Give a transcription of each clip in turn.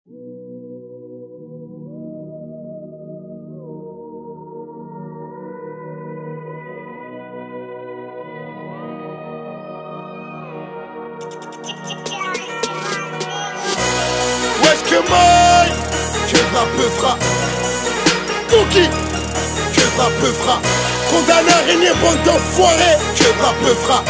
Wesh que moi, que de la peufra. Cookie, que de la peufra. Condamné à régner, bande d'enfoirés, que de la peufra.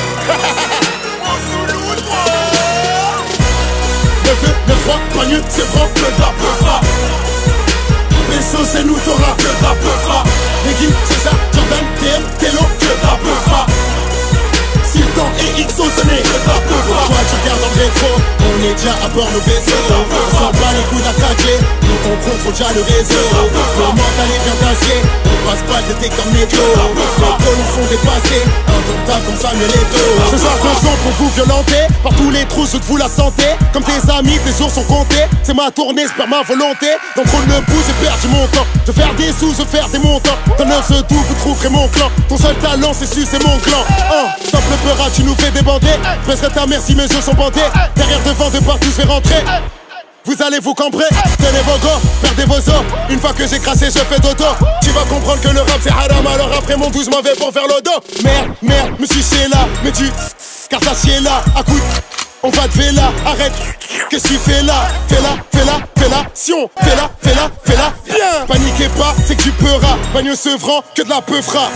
9-3, pas mieux, c'est franc, que de la peufra. Peso, c'est nous, t'auras que de la peufra. Negui, c'est ça, Jordan, TM, Tello, que de la peufra. Sultan et XO, ce n'est que de la peufra. Toi, tu regardes en rétro, on est déjà à bord nos vaisseaux. On s'en bat les coups d'attaquer, nous on contrôle déjà le réseau. Le mental est bien d'acier, on passe pas le détecteur métro. Les gros nous font dépasser, indomptables comme Samuel Eto'o. Ce soir, de son pour vous violenter, par tous les trous, je te vous la santé. Comme tes amis, tes jours sont comptés. C'est ma tournée, c'est pas ma volonté. Dans le trône le pouce, j'ai perdu mon temps. Je vais faire des sous, je vais faire des montants. Dans 9 tout, vous trouverez mon clan. Ton seul talent, c'est sucer mon clan. Stop le peura, tu nous fais débander. Je baisserai ta mère si mes yeux sont bandés. Derrière, devant, de partout, je vais rentrer. Vous allez vous cambrer, tenez vos gars, perdez vos os. Une fois que j'ai crassé, je fais dodo. Tu vas comprendre que le rap c'est haram, alors après mon 12 m'en vais pour faire le dos. Merde, me suis chez là, mais tu cartassier là, à coup de... On va te là, arrête, qu'est-ce que tu fais là? Fais-la, Sion, fais-la, bien. Paniquez pas, c'est que tu peuras, pas mieux sevrant que de la peufra.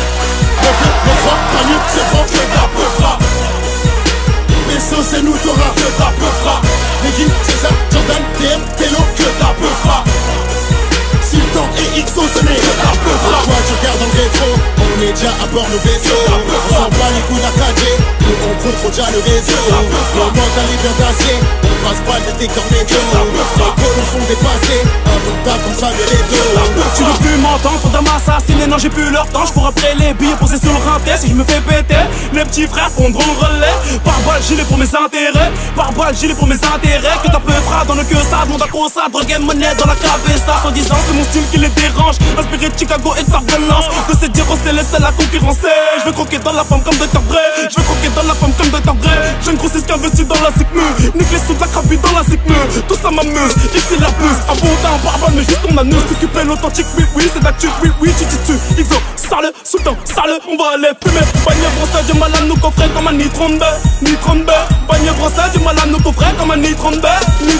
Pas mieux sevrant que de la peufra. Peso, c'est nous, t'auras que de la peufra. Negui, c'est ça, Jordan, TM, Tello, que de la peufra. Sultan et XO, ce n'est que de la peufra. Toi, tu regardes en rétro, on est déjà à bord nos vaisseaux. On s'en bat les coups d'attaquer, nous on contrôle déjà le réseau. Le mental est bien d'acier, on passe pas le détecteur métro. Les gros nous font dépasser, indomptables comme Samuel Eto'o. Tu veux plus m'entendre, faudra m'assassiner, non j'ai plus leur temps. Je cours après les billets posés sur le rinté. Si je me fais péter, les petits frères prendront le relais. Par balle, gilet pour mes intérêts. Par balle, gilet pour mes intérêts. Que ta peufra dans le queue, ça demande à cause ça. Drogue et monnaie dans la cabeza. 110 ans, c'est mon style qui les dérange. Inspiré de Chicago et de sa violence. De se dire, c'est les seuls à concurrencer. Je veux croquer dans la femme comme Dr. Dre. Je veux croquer dans la femme comme Dr. Dre. J'ai une grossesse qui investit dans la SICME. Nique les sous de la crapie dans la SICME. Tout ça m'amuse, ici la plus. Un bon temps, barbe, mais juste ton anus. T'occuper l'authentique, oui, c'est d'actu, oui, tu dis tu. XO, sale, Sultan, sale, on va aller fumer. Bagne brossé, du mal à nous coffrer comme un nitron de Bagne brossé, du mal à nous coffrer comme un nitron de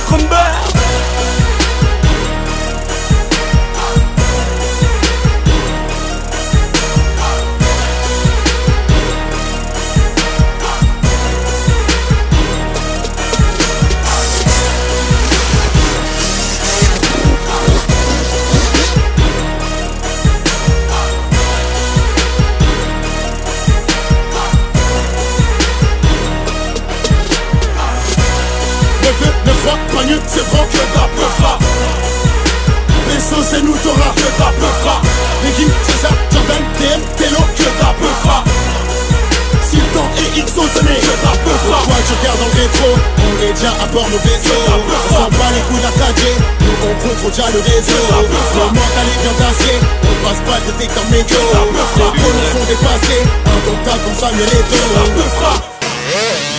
Pas mieux, c'est franc que de la peufra. Peso, c'est nous, t'auras que de la peufra. Negui, c'est ça, Jordan, TM, Tello, que de la peufra. Sultan et XO, ce n'est que de la peufra. Toi, tu regardes en rétro, on est déjà à bord nos vaisseaux. On s'en bat les coups d'attaquer, nous on contrôle déjà le réseau. Le mental est bien d'acier, on passe pas le détecteur métro. Les gros nous font dépasser, indomptables comme Samuel Eto'o.